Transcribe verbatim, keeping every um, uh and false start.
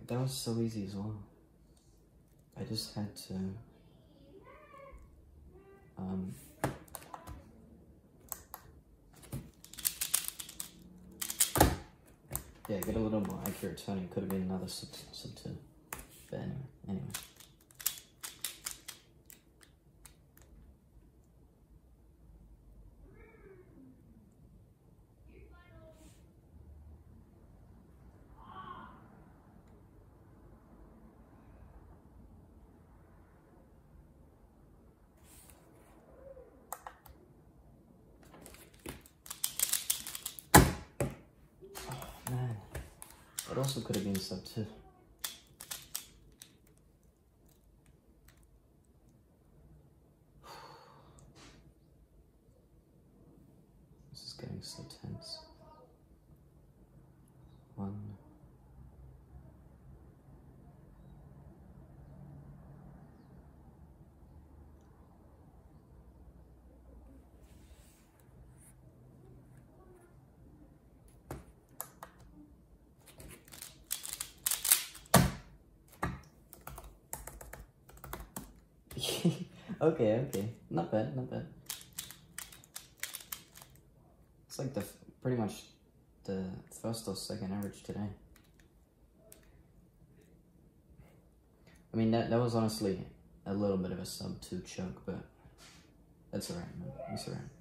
that was so easy as well. I just had to um yeah, get a little more accurate turning. Could have been another sub, sub two. But anyway, anyway. Man, it also could have been sub two. This is getting so tense. One. Okay, okay. Not bad, not bad. It's like the pretty much the first or second average today. I mean, that, that was honestly a little bit of a sub two choke, but that's alright, man. It's alright.